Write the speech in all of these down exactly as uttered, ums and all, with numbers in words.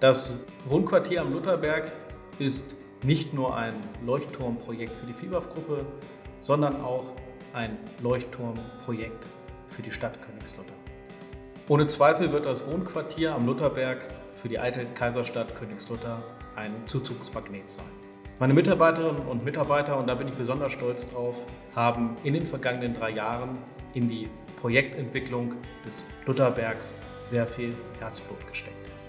Das Wohnquartier am Lutherberg ist nicht nur ein Leuchtturmprojekt für die Fliehwaff-Gruppe, sondern auch ein Leuchtturmprojekt für die Stadt Königslutter. Ohne Zweifel wird das Wohnquartier am Lutherberg für die alte Kaiserstadt Königslutter ein Zuzugsmagnet sein. Meine Mitarbeiterinnen und Mitarbeiter, und da bin ich besonders stolz drauf, haben in den vergangenen drei Jahren in die Projektentwicklung des Lutherbergs sehr viel Herzblut gesteckt.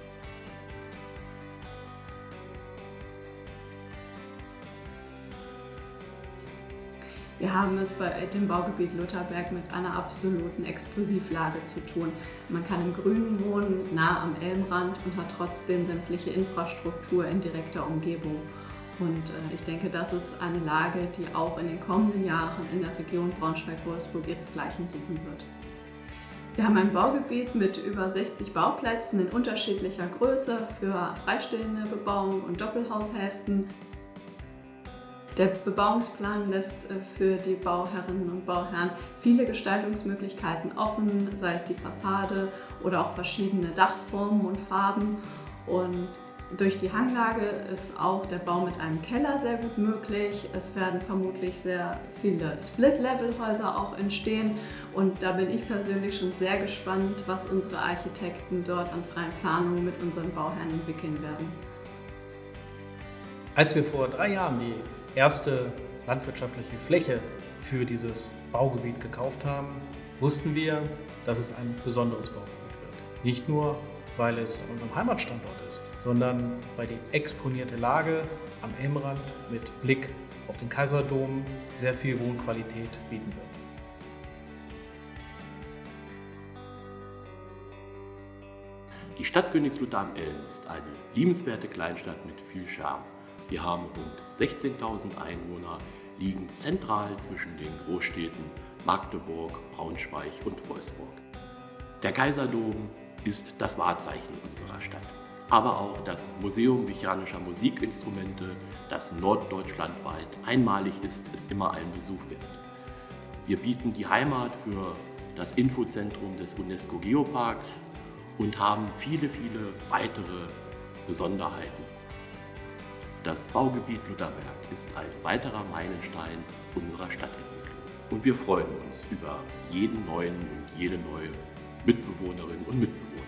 Wir haben es bei dem Baugebiet Lutherberg mit einer absoluten Exklusivlage zu tun. Man kann im Grünen wohnen, nah am Elmrand und hat trotzdem sämtliche Infrastruktur in direkter Umgebung. Und äh, ich denke, das ist eine Lage, die auch in den kommenden Jahren in der Region Braunschweig-Wolfsburg ihresgleichen suchen wird. Wir haben ein Baugebiet mit über sechzig Bauplätzen in unterschiedlicher Größe für freistehende Bebauung und Doppelhaushälften. Der Bebauungsplan lässt für die Bauherrinnen und Bauherren viele Gestaltungsmöglichkeiten offen, sei es die Fassade oder auch verschiedene Dachformen und Farben. Und durch die Hanglage ist auch der Bau mit einem Keller sehr gut möglich. Es werden vermutlich sehr viele Split-Level-Häuser auch entstehen. Und da bin ich persönlich schon sehr gespannt, was unsere Architekten dort an freien Planungen mit unseren Bauherren entwickeln werden. Als wir vor drei Jahren die erste landwirtschaftliche Fläche für dieses Baugebiet gekauft haben, wussten wir, dass es ein besonderes Baugebiet wird. Nicht nur, weil es an unserem Heimatstandort ist, sondern weil die exponierte Lage am Elmrand mit Blick auf den Kaiserdom sehr viel Wohnqualität bieten wird. Die Stadt Königslutter am Elm ist eine liebenswerte Kleinstadt mit viel Charme. Wir haben rund sechzehntausend Einwohner, liegen zentral zwischen den Großstädten Magdeburg, Braunschweig und Wolfsburg. Der Kaiserdom ist das Wahrzeichen unserer Stadt, aber auch das Museum mechanischer Musikinstrumente, das norddeutschlandweit einmalig ist, ist immer ein Besuch wert. Wir bieten die Heimat für das Infozentrum des UNESCO-Geoparks und haben viele, viele weitere Besonderheiten. Das Baugebiet Lutherberg ist ein weiterer Meilenstein unserer Stadtentwicklung. Und wir freuen uns über jeden neuen und jede neue Mitbewohnerin und Mitbewohner.